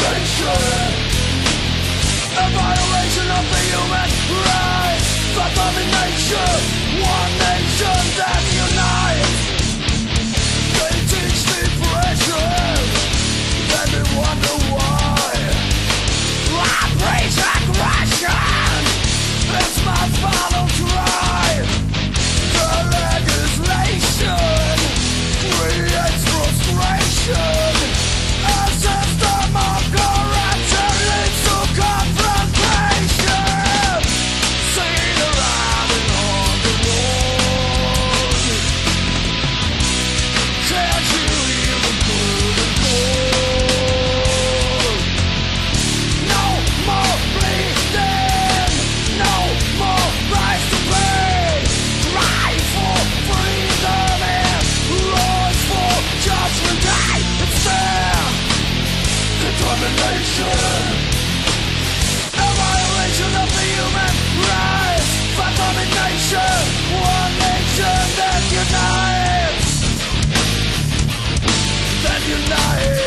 A violation of the human rights. Abomination, one nation that unites. They teach depression, then they wonder why. I preach aggression, it's my final cry. The legislation creates frustration. A system of corruption leads to confrontation. Seen around and on the road. Can't you hear the good and cold? No more bleeding, no more price to pay. Cry for freedom and rise for judgment day. It's there. Determination, a violation of the human rights. Abomination, one nation that unites. That unites.